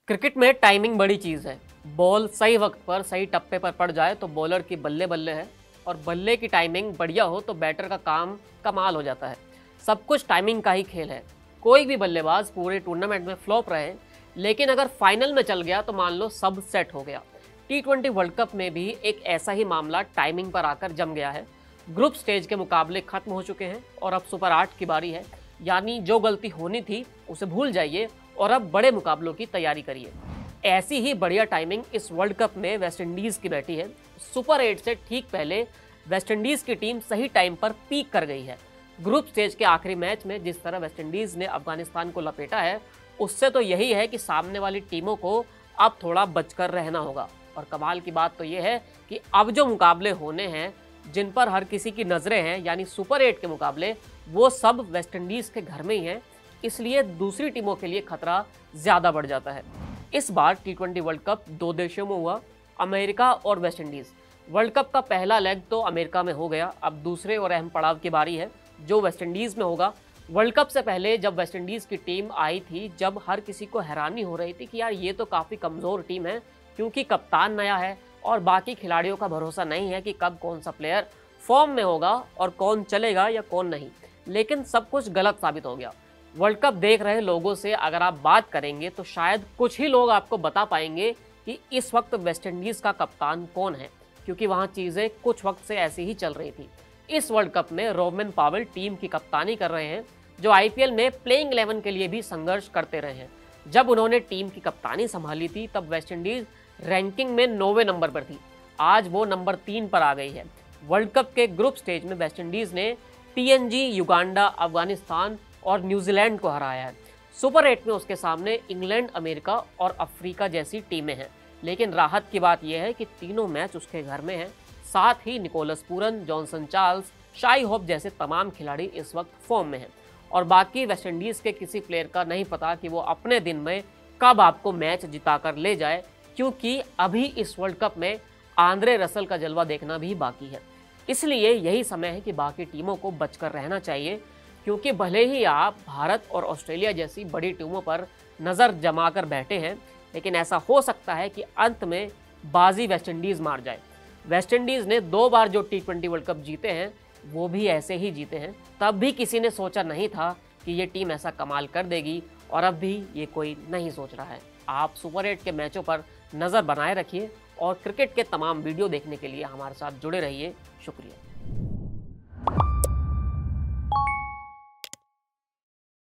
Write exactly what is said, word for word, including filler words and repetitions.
Cricket में timing बड़ी चीज़ है। बॉल सही वक्त पर सही टप्पे पर पड़ जाए तो बॉलर की बल्ले बल्ले है, और बल्ले की टाइमिंग बढ़िया हो तो बैटर का काम कमाल हो जाता है। सब कुछ टाइमिंग का ही खेल है। कोई भी बल्लेबाज पूरे टूर्नामेंट में फ्लॉप रहे, लेकिन अगर फाइनल में चल गया तो मान लो सब सेट हो गया। टी ट्वेंटी वर्ल्ड कप में भी एक ऐसा ही मामला टाइमिंग पर आकर जम गया है। ग्रुप स्टेज के मुकाबले खत्म हो चुके हैं और अब सुपर आठ की बारी है। यानी जो गलती होनी थी उसे भूल जाइए और अब बड़े मुकाबलों की तैयारी करिए। ऐसी ही बढ़िया टाइमिंग इस वर्ल्ड कप में वेस्टइंडीज़ की बैठी है। सुपर एट से ठीक पहले वेस्टइंडीज़ की टीम सही टाइम पर पीक कर गई है। ग्रुप स्टेज के आखिरी मैच में जिस तरह वेस्टइंडीज़ ने अफगानिस्तान को लपेटा है, उससे तो यही है कि सामने वाली टीमों को अब थोड़ा बचकर रहना होगा। और कमाल की बात तो यह है कि अब जो मुकाबले होने हैं, जिन पर हर किसी की नज़रें हैं, यानी सुपर एट के मुकाबले, वो सब वेस्टइंडीज़ के घर में ही हैं। इसलिए दूसरी टीमों के लिए खतरा ज़्यादा बढ़ जाता है। इस बार टी ट्वेंटी वर्ल्ड कप दो देशों में हुआ, अमेरिका और वेस्टइंडीज़। वर्ल्ड कप का पहला लेग तो अमेरिका में हो गया। अब दूसरे और अहम पड़ाव की बारी है, जो वेस्टइंडीज़ में होगा। वर्ल्ड कप से पहले जब वेस्टइंडीज़ की टीम आई थी, जब हर किसी को हैरानी हो रही थी कि यार ये तो काफ़ी कमज़ोर टीम है, क्योंकि कप्तान नया है और बाकी खिलाड़ियों का भरोसा नहीं है कि कब कौन सा प्लेयर फॉर्म में होगा और कौन चलेगा या कौन नहीं। लेकिन सब कुछ गलत साबित हो गया। वर्ल्ड कप देख रहे लोगों से अगर आप बात करेंगे तो शायद कुछ ही लोग आपको बता पाएंगे कि इस वक्त वेस्टइंडीज़ का कप्तान कौन है, क्योंकि वहाँ चीज़ें कुछ वक्त से ऐसी ही चल रही थी। इस वर्ल्ड कप में रोमन पावेल टीम की कप्तानी कर रहे हैं, जो आईपीएल में प्लेइंग इलेवन के लिए भी संघर्ष करते रहे हैं। जब उन्होंने टीम की कप्तानी संभाली थी तब वेस्टइंडीज़ रैंकिंग में नौवें नंबर पर थी। आज वो नंबर तीन पर आ गई है। वर्ल्ड कप के ग्रुप स्टेज में वेस्टइंडीज़ ने टीएनजी, युगांडा, अफगानिस्तान और न्यूजीलैंड को हराया है। सुपर एट में उसके सामने इंग्लैंड, अमेरिका और अफ्रीका जैसी टीमें हैं। लेकिन राहत की बात यह है कि तीनों मैच उसके घर में हैं। साथ ही Nicholas Pooran, Johnson Charles, Shai Hope जैसे तमाम खिलाड़ी इस वक्त फॉर्म में हैं। और बाकी वेस्टइंडीज़ के किसी प्लेयर का नहीं पता कि वो अपने दिन में कब आपको मैच जिताकर ले जाए, क्योंकि अभी इस वर्ल्ड कप में आंद्रे रसल का जलवा देखना भी बाकी है। इसलिए यही समय है कि बाकी टीमों को बचकर रहना चाहिए, क्योंकि भले ही आप भारत और ऑस्ट्रेलिया जैसी बड़ी टीमों पर नज़र जमा कर बैठे हैं, लेकिन ऐसा हो सकता है कि अंत में बाजी वेस्टइंडीज़ मार जाए। वेस्टइंडीज़ ने दो बार जो टी ट्वेंटी वर्ल्ड कप जीते हैं, वो भी ऐसे ही जीते हैं। तब भी किसी ने सोचा नहीं था कि ये टीम ऐसा कमाल कर देगी, और अब भी ये कोई नहीं सोच रहा है। आप सुपर एट के मैचों पर नज़र बनाए रखिए और क्रिकेट के तमाम वीडियो देखने के लिए हमारे साथ जुड़े रहिए। शुक्रिया।